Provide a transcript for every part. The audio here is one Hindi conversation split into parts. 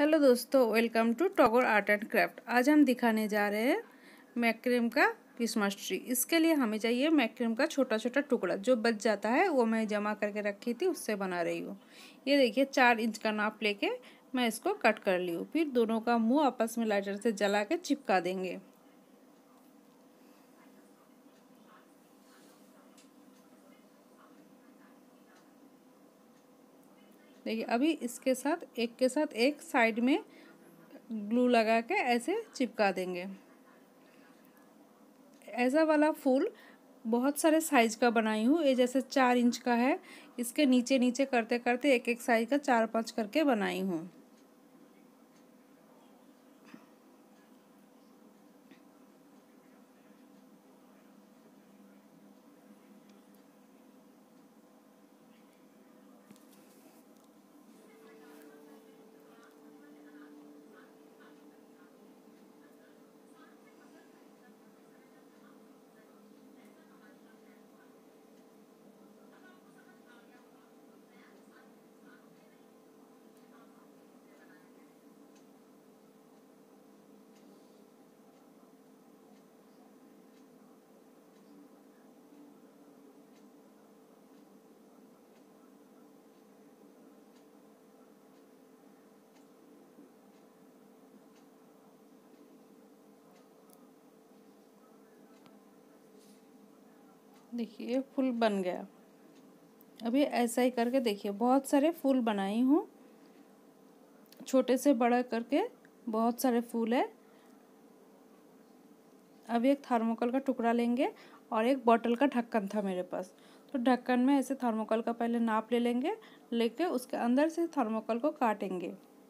हेलो दोस्तों, वेलकम टू टॉगर आर्ट एंड क्राफ्ट। आज हम दिखाने जा रहे हैं मैक्रेम का क्रिसमस ट्री। इसके लिए हमें चाहिए मैक्रेम का छोटा छोटा टुकड़ा। जो बच जाता है वो मैं जमा करके रखी थी, उससे बना रही हूँ। ये देखिए 4 इंच का नाप लेके मैं इसको कट कर ली हूँ। फिर दोनों का मुँह आपस में लाइटर से जला के चिपका देंगे। देखिए अभी इसके साथ एक साइड में ग्लू लगा के ऐसे चिपका देंगे। ऐसा वाला फूल बहुत सारे साइज का बनाई हूँ। ये जैसे 4 इंच का है, इसके नीचे नीचे करते करते एक एक साइज का 4-5 करके बनाई हूँ। देखिए ये फूल बन गया। अभी ऐसा ही करके देखिए बहुत सारे फूल बनाई हूँ, छोटे से बड़ा करके बहुत सारे फूल है। अब एक थर्मोकोल का टुकड़ा लेंगे और एक बॉटल का ढक्कन था मेरे पास, तो ढक्कन में ऐसे थर्मोकोल का पहले नाप ले लेंगे। लेके उसके अंदर से थर्मोकोल को काटेंगे।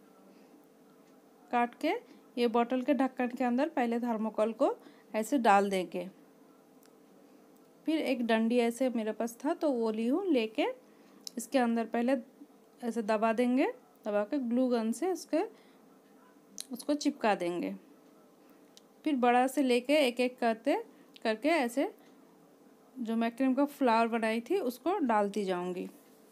काट के ये बॉटल के ढक्कन के अंदर पहले थर्मोकोल को ऐसे डाल देंगे। फिर एक डंडी ऐसे मेरे पास था तो वो ली हूँ, लेके इसके अंदर पहले ऐसे दबा देंगे। दबा के ग्लू गन से उसको चिपका देंगे। फिर बड़ा से लेके एक एक करके ऐसे जो मैक्रेम का फ्लावर बनाई थी उसको डालती जाऊंगी।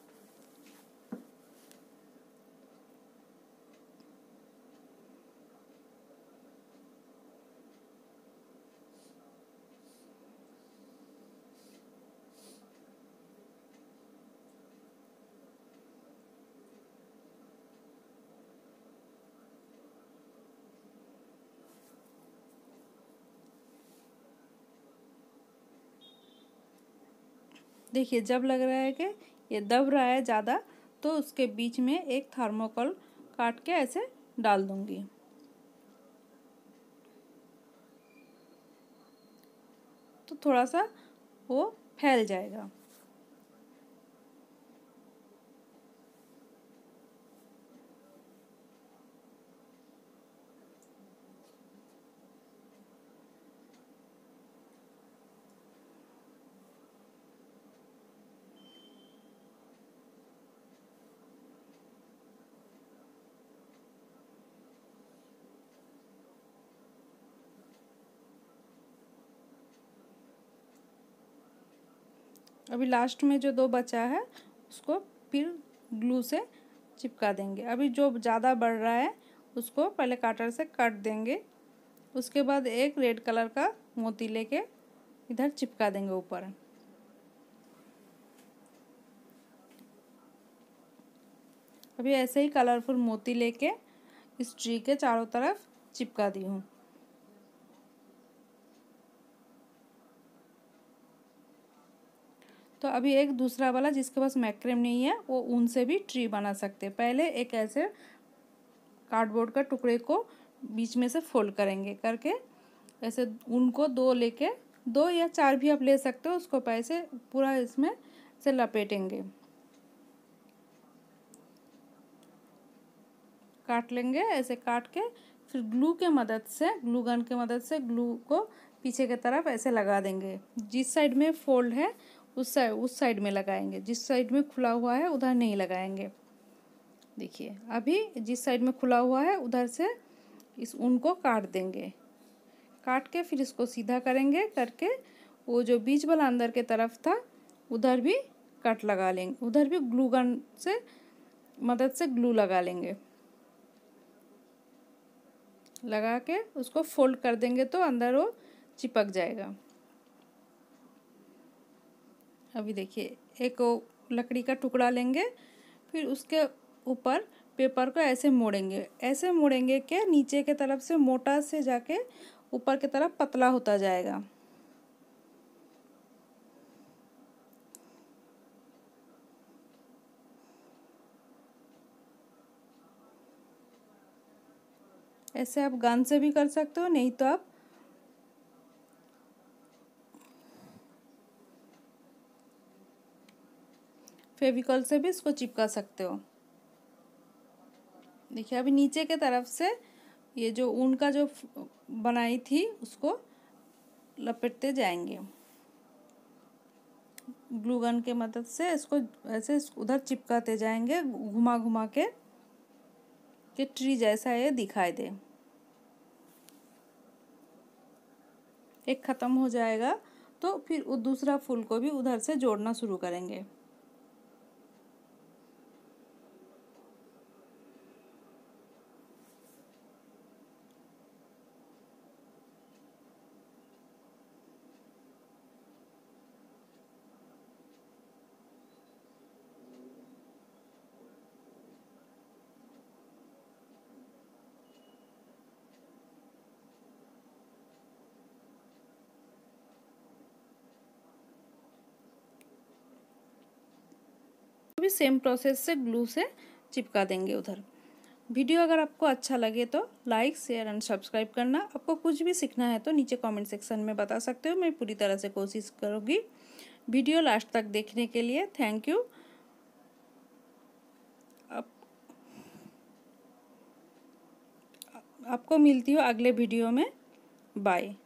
देखिए जब लग रहा है कि ये दब रहा है ज़्यादा, तो उसके बीच में एक थर्मोकोल काट के ऐसे डाल दूंगी। तो थोड़ा सा वो फैल जाएगा। अभी लास्ट में जो 2 बचा है उसको फिर ग्लू से चिपका देंगे। अभी जो ज़्यादा बढ़ रहा है उसको पहले काटर से काट देंगे। उसके बाद एक रेड कलर का मोती लेके इधर चिपका देंगे ऊपर। अभी ऐसे ही कलरफुल मोती लेके इस ट्री के चारों तरफ चिपका दी हूँ। तो अभी एक दूसरा वाला जिसके पास मैक्रेम नहीं है वो ऊन से भी ट्री बना सकते हैं। पहले एक ऐसे कार्डबोर्ड का टुकड़े को बीच में से फोल्ड करेंगे, करके ऐसे ऊन को 2 या 4 भी आप ले सकते हो। उसको पैसे पूरा इसमें से लपेटेंगे, काट लेंगे। ऐसे काट के फिर ग्लू गन के मदद से ग्लू को पीछे की तरफ ऐसे लगा देंगे। जिस साइड में फोल्ड है उस साइड में लगाएंगे, जिस साइड में खुला हुआ है उधर नहीं लगाएंगे। देखिए अभी जिस साइड में खुला हुआ है उधर से इस ऊन को काट देंगे। काट के फिर इसको सीधा करेंगे, करके वो जो बीच वाला अंदर के तरफ था उधर भी कट लगा लेंगे। उधर भी ग्लू गन से मदद से ग्लू लगा लेंगे। लगा के उसको फोल्ड कर देंगे तो अंदर वो चिपक जाएगा। अभी देखिए, एक लकड़ी का टुकड़ा लेंगे, फिर उसके ऊपर पेपर को ऐसे मोड़ेंगे कि नीचे के तरफ से मोटा से जाके ऊपर की तरफ पतला होता जाएगा। ऐसे आप गन से भी कर सकते हो, नहीं तो आप फेविकॉल से भी इसको चिपका सकते हो। देखिए, अभी नीचे के तरफ से ये जो ऊन का जो बनाई थी उसको लपेटते जाएंगे ग्लू गन के मदद से। इसको ऐसे उधर चिपकाते जाएंगे घुमा घुमा के कि ट्री जैसा ये दिखाई दे। एक ख़त्म हो जाएगा तो फिर वो दूसरा फूल को भी उधर से जोड़ना शुरू करेंगे। भी सेम प्रोसेस से ग्लू से चिपका देंगे उधर। वीडियो अगर आपको अच्छा लगे तो लाइक शेयर एंड सब्सक्राइब करना। आपको कुछ भी सीखना है तो नीचे कमेंट सेक्शन में बता सकते हो, मैं पूरी तरह से कोशिश करूँगी। वीडियो लास्ट तक देखने के लिए थैंक यू। आपको मिलती हूँ अगले वीडियो में। बाय।